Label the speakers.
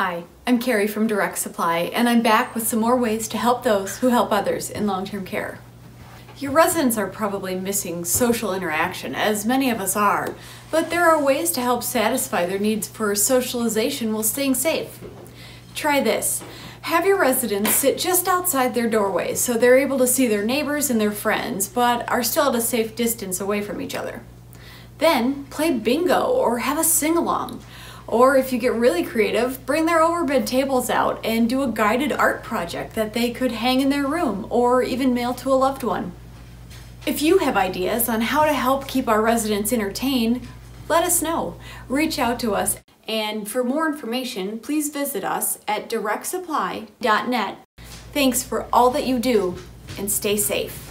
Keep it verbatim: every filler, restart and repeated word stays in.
Speaker 1: Hi, I'm Carrie from Direct Supply, and I'm back with some more ways to help those who help others in long-term care. Your residents are probably missing social interaction, as many of us are, but there are ways to help satisfy their needs for socialization while staying safe. Try this. Have your residents sit just outside their doorways so they're able to see their neighbors and their friends, but are still at a safe distance away from each other. Then play bingo or have a sing-along. Or if you get really creative, bring their overbed tables out and do a guided art project that they could hang in their room or even mail to a loved one. If you have ideas on how to help keep our residents entertained, let us know. Reach out to us. And for more information, please visit us at direct supply dot net. Thanks for all that you do, and stay safe.